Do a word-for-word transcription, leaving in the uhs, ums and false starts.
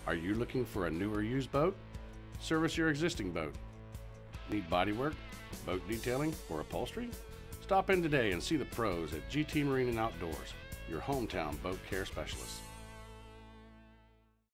Are you looking for a new or used boat? Service your existing boat. Need bodywork, boat detailing, or upholstery? Stop in today and see the pros at G T Marine and Outdoors, your hometown boat care specialist.